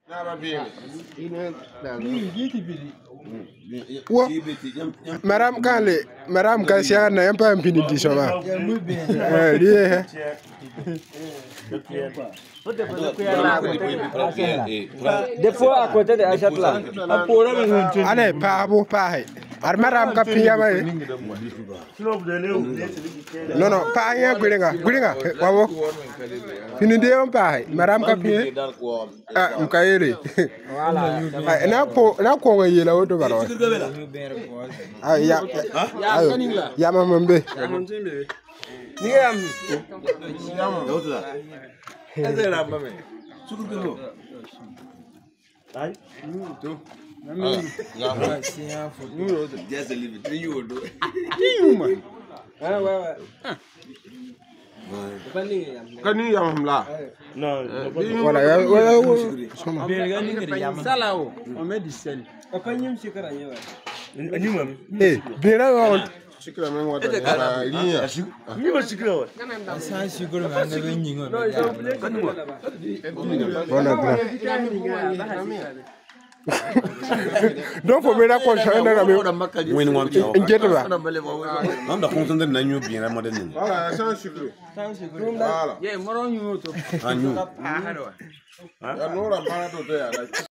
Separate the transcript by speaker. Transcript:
Speaker 1: Madame Kale, Madame Cassia, n'a pas un pini d'isoma.
Speaker 2: Des fois à côté de Achatla.
Speaker 1: Allez, pas beau, pas. Madame Capia. Non, non, pas rien, Gringa, bravo. Fini de pas, Madame Capia. Ah, Mkairi. Voilà. N'a qu'on y est là-haut de Baron. Ah, ya mamambe. Don't for me that question and when one in general. I'm the content that you be a modern. Yeah, more on you. I knew.